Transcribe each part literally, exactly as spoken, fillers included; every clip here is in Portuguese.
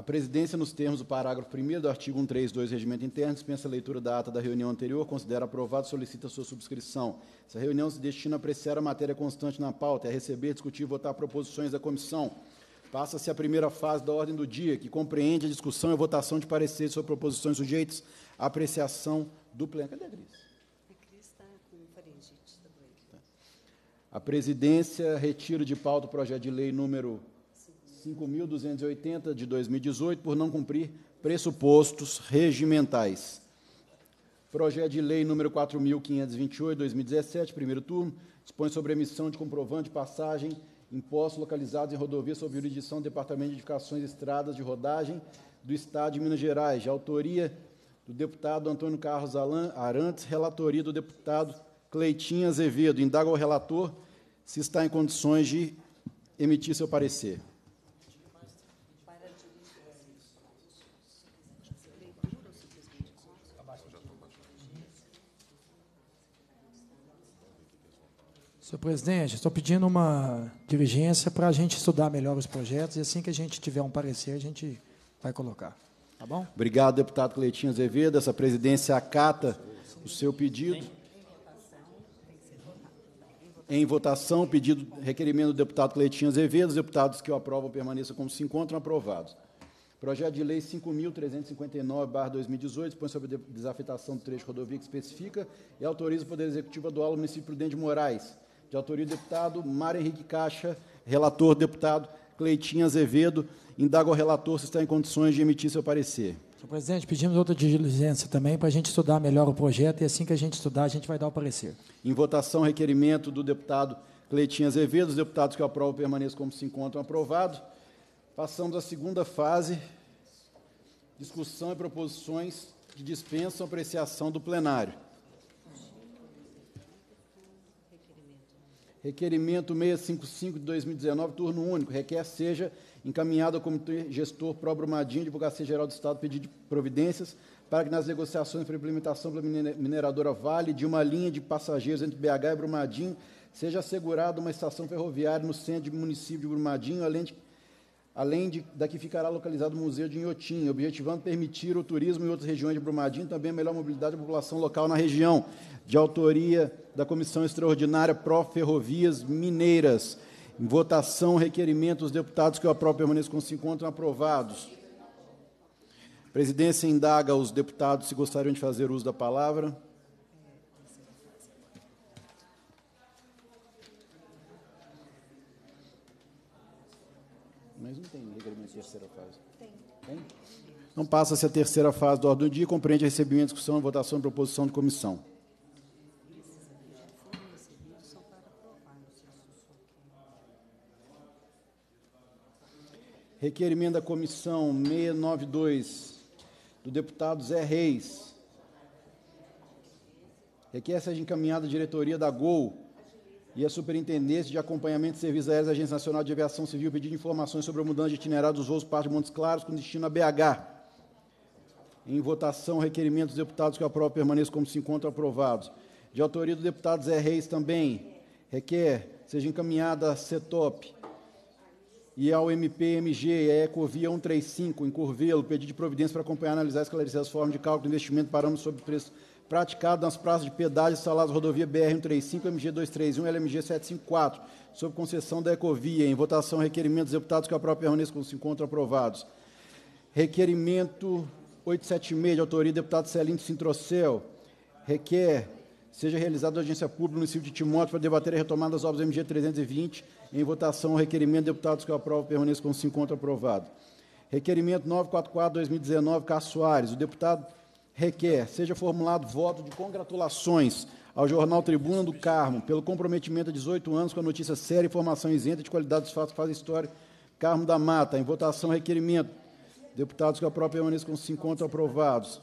A presidência, nos termos do parágrafo primeiro do artigo cento e trinta e dois do Regimento Interno, dispensa a leitura da ata da reunião anterior, considera aprovado e solicita sua subscrição. Essa reunião se destina a apreciar a matéria constante na pauta, a receber, discutir e votar proposições da comissão. Passa-se a primeira fase da ordem do dia, que compreende a discussão e votação de pareceres sobre proposições sujeitas à apreciação do pleno. Cadê a Cris? A Cris está com faringite. Está doente. A presidência retira de pauta o projeto de lei número cinco mil duzentos e oitenta, de dois mil e dezoito, por não cumprir pressupostos regimentais. Projeto de lei número quatro mil quinhentos e vinte e oito, de dois mil e dezessete, primeiro turno, dispõe sobre a emissão de comprovante de passagem, impostos localizados em rodovias sob jurisdição do Departamento de Edificações e Estradas de Rodagem do Estado de Minas Gerais, de autoria do deputado Antônio Carlos Arantes, relatoria do deputado Cleitinho Azevedo. Indaga ao relator se está em condições de emitir seu parecer. Senhor presidente, estou pedindo uma diligência para a gente estudar melhor os projetos e assim que a gente tiver um parecer, a gente vai colocar. Tá bom? Obrigado, deputado Cleitinho Azevedo. Essa presidência acata o seu pedido. Em votação, pedido, requerimento do deputado Cleitinho Azevedo. Os deputados que o aprovam permaneçam como se encontram aprovados. Projeto de lei cinco mil trezentos e cinquenta e nove, barra dois mil e dezoito, dispõe sobre a desafetação do trecho de rodovia que especifica e autoriza o Poder Executivo a doar ao município Prudente de Moraes, de autoria do deputado Mário Henrique Caixa, relator, deputado Cleitinho Azevedo. Indaga ao relator se está em condições de emitir seu parecer. Senhor presidente, pedimos outra diligência também para a gente estudar melhor o projeto e assim que a gente estudar, a gente vai dar o parecer. Em votação, requerimento do deputado Cleitinho Azevedo. Os deputados que o aprovam permaneçam como se encontram aprovados. Passamos à segunda fase, discussão e proposições que dispensam apreciação do plenário. Requerimento seiscentos e cinquenta e cinco de dois mil e dezenove, turno único, requer seja encaminhado ao Comitê Gestor Pro Brumadinho, Advocacia Geral do Estado, pedido de providências para que nas negociações para implementação pela mineradora Vale de uma linha de passageiros entre B H e Brumadinho, seja assegurada uma estação ferroviária no centro do município de Brumadinho, além de além de, da que ficará localizado o Museu de Inhotim, objetivando permitir o turismo em outras regiões de Brumadinho, também a melhor mobilidade da população local na região, de autoria da Comissão Extraordinária Pró Ferrovias Mineiras. Em votação, requerimento dos deputados que o aprovam permaneçam como se encontram aprovados. A presidência indaga aos deputados se gostariam de fazer uso da palavra. Mas não tem requerimento de terceira fase. Tem. Tem? Então, passa-se a terceira fase do ordem do dia, compreende recebimento, discussão e votação de proposição de comissão. Requerimento da comissão seiscentos e noventa e dois, do deputado Zé Reis. Requer seja encaminhada a diretoria da Gol e a Superintendência de Acompanhamento de Serviços Aéreos da Agência Nacional de Aviação Civil pedir informações sobre a mudança de itinerário dos voos para Montes Claros com destino a B H. Em votação, requerimento dos deputados que aprovam permaneçam como se encontram aprovados. De autoria do deputado Zé Reis também, requer seja encaminhada a CETOP e ao M P M G e a Ecovia cento e trinta e cinco, em Curvelo, pedido de providência para acompanhar, analisar e esclarecer as formas de cálculo do investimento parâmetros sobre o preço praticado nas praças de pedágio instaladas rodovia B R cento e trinta e cinco, M G duzentos e trinta e um e L M G setecentos e cinquenta e quatro, sob concessão da Ecovia. Em votação, requerimento dos deputados que aprovam permaneçam como se encontram aprovados. Requerimento oitocentos e setenta e seis, de autoria do deputado Celino Sintrocel, requer seja realizada audiência pública no município de Timóteo para debater a retomada das obras do M G trezentos e vinte. Em votação, o requerimento de deputados que aprovam permaneçam como se encontra aprovado. Requerimento novecentos e quarenta e quatro, dois mil e dezenove, Cássio Soares. O deputado requer seja formulado voto de congratulações ao Jornal Tribuna do Carmo pelo comprometimento há dezoito anos com a notícia séria, informação isenta de qualidade dos fatos que fazem história, Carmo da Mata. Em votação, requerimento. Deputados que aprovam permaneçam como se encontram aprovados.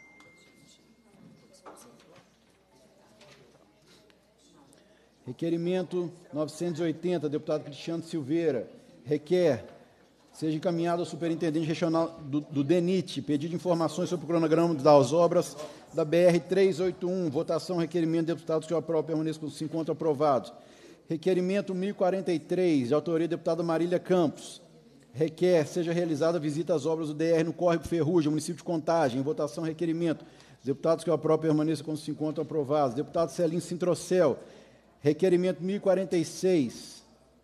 Requerimento novecentos e oitenta, deputado Cristiano Silveira, requer seja encaminhado ao superintendente regional do, do DENIT, pedido de informações sobre o cronograma das obras da B R trezentos e oitenta e um. Votação, requerimento de deputados que o aprovam permaneçam como se encontram aprovados. Requerimento mil e quarenta e três, de autoria da deputada Marília Campos, requer seja realizada visita às obras do D R no Córrego Ferrugem, município de Contagem. Em votação, requerimento. Os deputados que o aprovam permaneçam como se encontram aprovados. Deputado Celim Sintrocel, requerimento mil e quarenta e seis.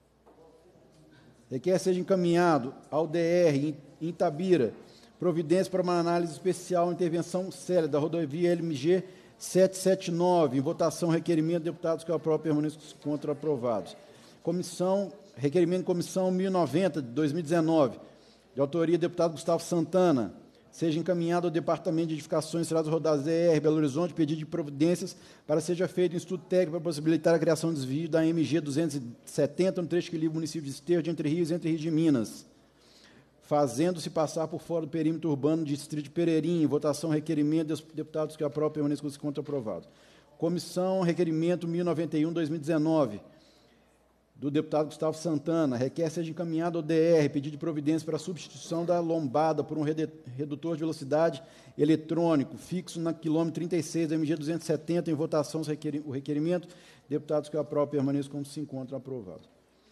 Requer seja encaminhado ao D R em Itabira providência para uma análise especial, intervenção célere da rodovia L M G setecentos e setenta e nove. Em votação, requerimento. Deputados que o aprovam permaneçam contra aprovados. Comissão, requerimento de comissão mil e noventa, de dois mil e dezenove, de autoria do deputado Gustavo Santana, seja encaminhado ao Departamento de Edificações e Estradas Rodadas D R, Belo Horizonte, pedido de providências para seja feito um estudo técnico para possibilitar a criação de desvio da M G duzentos e setenta no trecho que liga o município de Esteio de Entre Rios e Entre Rios de Minas, fazendo-se passar por fora do perímetro urbano do distrito de Pereirinha. Em votação, requerimento dos deputados que aprovam permaneçam contra aprovado. Comissão, requerimento mil e noventa e um, dois mil e dezenove, do deputado Gustavo Santana, requer seja encaminhado ao D R pedido de providência para a substituição da lombada por um redutor de velocidade eletrônico fixo na quilômetro trinta e seis da M G duzentos e setenta. Em votação, o requerimento. Deputados que aprovam permaneçam como se encontram aprovados.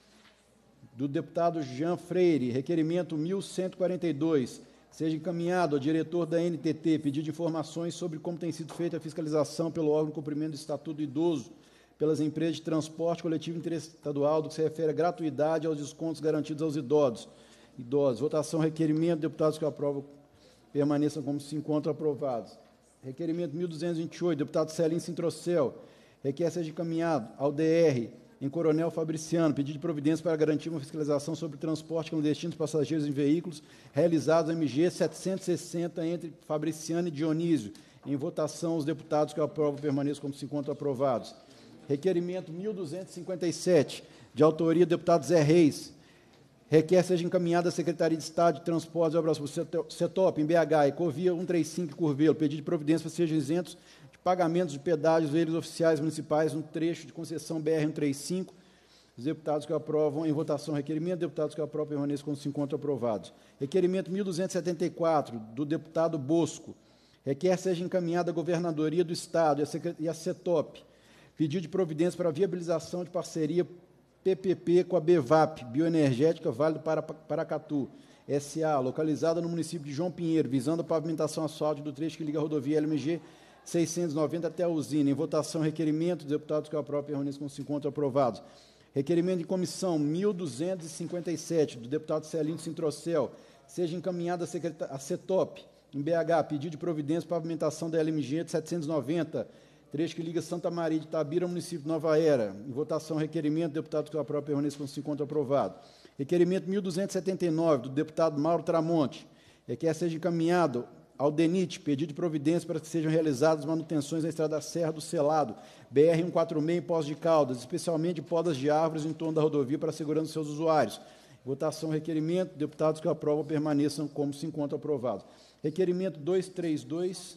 Do deputado Jean Freire, requerimento mil cento e quarenta e dois, seja encaminhado ao diretor da N T T pedido de informações sobre como tem sido feita a fiscalização pelo órgão de cumprimento do Estatuto do Idoso pelas empresas de transporte coletivo interestadual, do que se refere à gratuidade aos descontos garantidos aos idosos. idosos. Votação, requerimento. Deputados que aprovam permaneçam como se encontram aprovados. Requerimento mil duzentos e vinte e oito, deputado Celim Sintrocel, requer seja encaminhado ao D R em Coronel Fabriciano, pedido de providência para garantir uma fiscalização sobre o transporte clandestino de passageiros em veículos realizados M G setecentos e sessenta entre Fabriciano e Dionísio. Em votação, os deputados que aprovam permaneçam como se encontram aprovados. Requerimento mil duzentos e cinquenta e sete, de autoria do deputado Zé Reis, requer seja encaminhada à Secretaria de Estado de Transportes e Obras Públicas, CETOP, em B H, Ecovia cento e trinta e cinco, Curvelo, pedido de providência para sejam isentos de pagamentos de pedágios veículos oficiais municipais no trecho de concessão B R cento e trinta e cinco. Os deputados que aprovam em votação requerimento, deputados que aprovam permaneçam como se encontram aprovados. Requerimento mil duzentos e setenta e quatro, do deputado Bosco, requer seja encaminhada à Governadoria do Estado e à CETOP, pedido de providência para a viabilização de parceria P P P com a BEVAP, Bioenergética Vale do Paracatu, S A, localizada no município de João Pinheiro, visando a pavimentação asfáltica do trecho que liga a rodovia L M G seiscentos e noventa até a usina. Em votação, requerimento. Dos deputados que aprovam permaneçam como se encontram aprovados. Requerimento de comissão mil duzentos e cinquenta e sete, do deputado Celim Sintrocel, seja encaminhada à CETOP, em B H, pedido de providência para pavimentação da L M G setecentos e noventa, trecho que liga Santa Maria de Itabira ao município de Nova Era. Em votação, requerimento. Deputados que aprovam permaneçam como se encontram aprovados. Requerimento mil duzentos e setenta e nove, do deputado Mauro Tramonte, requer seja encaminhado ao DENIT, pedido de providência para que sejam realizadas manutenções na Estrada da Serra do Selado, B R cento e quarenta e seis, em Poços de Caldas, especialmente podas de árvores em torno da rodovia para a segurança dos seus usuários. Votação, requerimento. Deputados que aprovam permaneçam como se encontram aprovados. Requerimento duzentos e trinta e dois.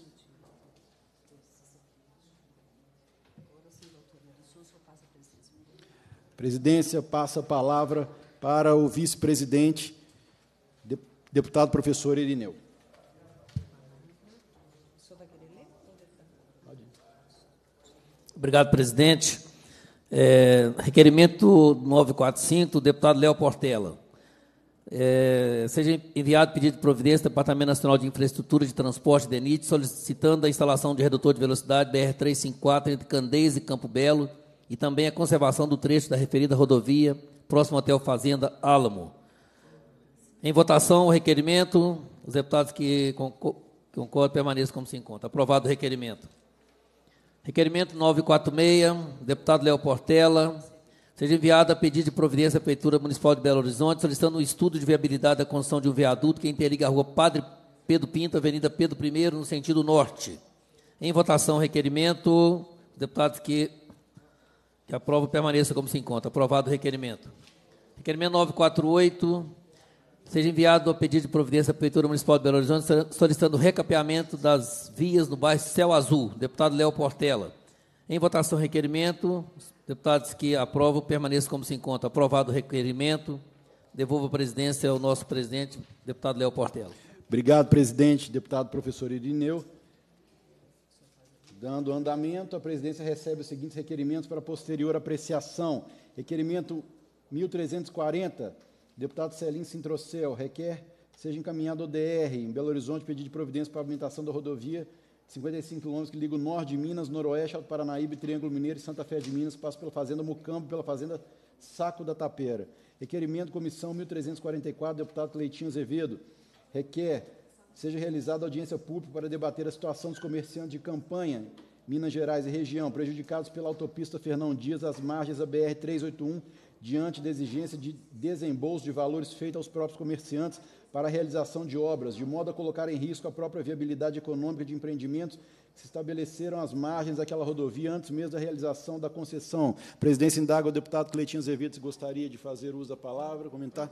Presidência passa a palavra para o vice-presidente, deputado professor Irineu. Obrigado, presidente. É, requerimento novecentos e quarenta e cinco, do deputado Léo Portela. É, seja enviado pedido de providência do Departamento Nacional de Infraestrutura de Transporte, DENIT, solicitando a instalação de redutor de velocidade B R trezentos e cinquenta e quatro entre Candeias e Campo Belo e também a conservação do trecho da referida rodovia próximo até o Fazenda Álamo. Em votação, o requerimento. Os deputados que concordam permaneçam como se encontra. Aprovado o requerimento. Requerimento novecentos e quarenta e seis, deputado Léo Portela, seja enviado a pedido de providência à Prefeitura Municipal de Belo Horizonte, solicitando um estudo de viabilidade da construção de um viaduto que interliga a rua Padre Pedro Pinto, Avenida Pedro I, no sentido norte. Em votação, requerimento. Deputados que, que aprovam permaneçam como se encontra. Aprovado o requerimento. Requerimento novecentos e quarenta e oito, seja enviado a pedido de providência à Prefeitura Municipal de Belo Horizonte, solicitando o recapeamento das vias no bairro Céu Azul. Deputado Léo Portela. Em votação, requerimento. Deputados que aprovam, permaneçam como se encontra. Aprovado o requerimento. Devolvo a presidência ao nosso presidente, deputado Léo Portela. Obrigado, presidente. Deputado professor Irineu. Dando andamento, a presidência recebe os seguintes requerimentos para posterior apreciação. Requerimento mil trezentos e quarenta, Deputado Celim Sintrocel requer seja encaminhado ao D R, em Belo Horizonte, pedido de providência para a pavimentação da rodovia de cinquenta e cinco quilômetros que liga o norte de Minas, noroeste, Alto Paranaíba, Triângulo Mineiro e Santa Fé de Minas, passa pela Fazenda Mucambo, pela Fazenda Saco da Tapera. Requerimento, comissão mil trezentos e quarenta e quatro, deputado Cleitinho Azevedo, requer seja realizada audiência pública para debater a situação dos comerciantes de Campanha, Minas Gerais e região, prejudicados pela autopista Fernão Dias, às margens da B R trezentos e oitenta e um, diante da exigência de desembolso de valores feito aos próprios comerciantes para a realização de obras, de modo a colocar em risco a própria viabilidade econômica de empreendimentos que se estabeleceram às margens daquela rodovia antes mesmo da realização da concessão. Presidência indaga ao deputado Cleitinho Azevedo se gostaria de fazer uso da palavra, comentar.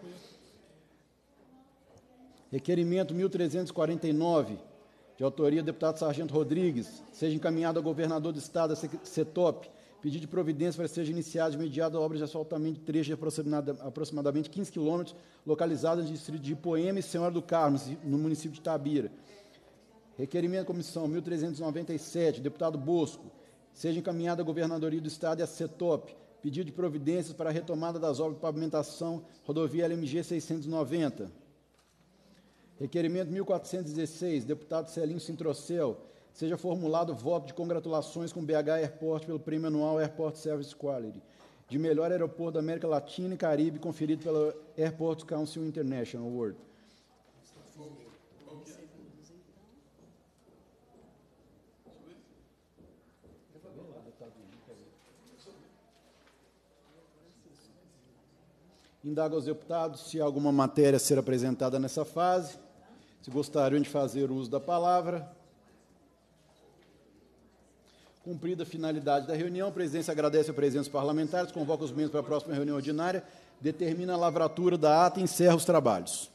Requerimento mil trezentos e quarenta e nove, de autoria do deputado Sargento Rodrigues, seja encaminhado ao governador do Estado, a CETOP, pedido de providência para que seja iniciada de imediato a obra de asfaltamento de trecho de aproximadamente quinze quilômetros, localizado no distrito de Ipoema e Senhora do Carmo, no município de Itabira. Requerimento da comissão mil trezentos e noventa e sete, deputado Bosco, seja encaminhado à governadoria do Estado e à CETOP, pedido de providências para a retomada das obras de pavimentação, rodovia L M G seiscentos e noventa. Requerimento mil quatrocentos e dezesseis, deputado Celinho Sintrocel, seja formulado voto de congratulações com o B H Airport pelo prêmio anual Airport Service Quality, de melhor aeroporto da América Latina e Caribe, conferido pela Airport Council International Award. Indago aos deputados se há alguma matéria a ser apresentada nessa fase, se gostariam de fazer uso da palavra. Cumprida a finalidade da reunião, a presidência agradece a presença dos parlamentares, convoca os membros para a próxima reunião ordinária, determina a lavratura da ata e encerra os trabalhos.